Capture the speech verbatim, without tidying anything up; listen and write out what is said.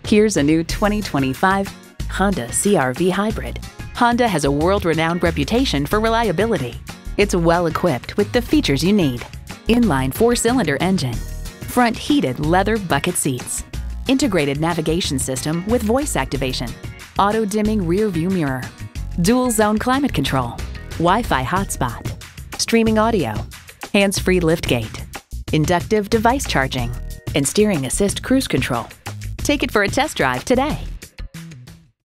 Here's a new twenty twenty-five Honda C R V Hybrid. Honda has a world-renowned reputation for reliability. It's well equipped with the features you need. Inline four-cylinder engine, front heated leather bucket seats, integrated navigation system with voice activation, auto-dimming rear-view mirror, dual-zone climate control, Wi-Fi hotspot, streaming audio, hands-free liftgate, inductive device charging, and steering assist cruise control. Take it for a test drive today.